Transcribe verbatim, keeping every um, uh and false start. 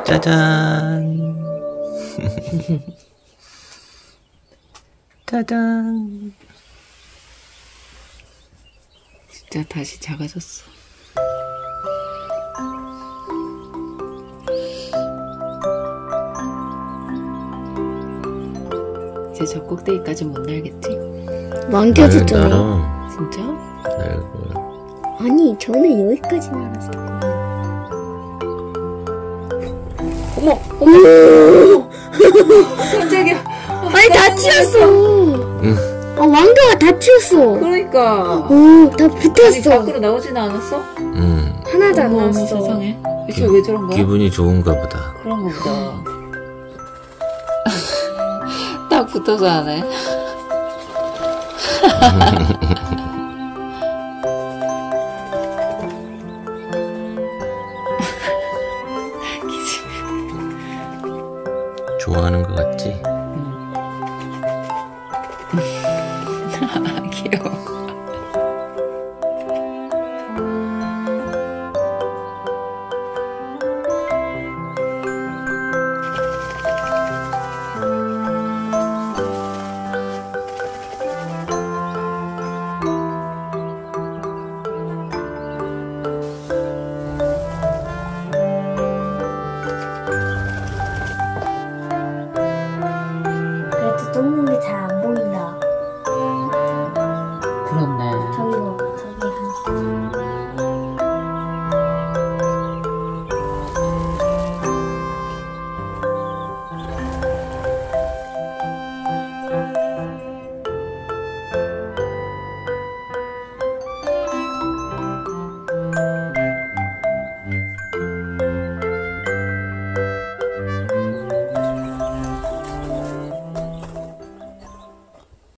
짜잔. 짜잔. 진짜 다시 작아졌어. 이제 저 꼭대기까지 못 날겠지? 망겨졌잖아. 진짜? 날고. 아니, 저는 여기까지 날았어. 어머! 어머! 깜짝이야. 아니, 다 치웠어. 응. 아, 왕가가 다 치웠어. 그러니까. 오, 다 아니, 붙었어. 밖으로 나오지는 않았어? 음. 하나도 안 어머, 어머, 나왔어. 세상에. 대체 왜 저런 거야? 기분이 좋은가 보다. 그런가 보다. 딱 붙어서 하네. 좋아하는 것 같지? 응.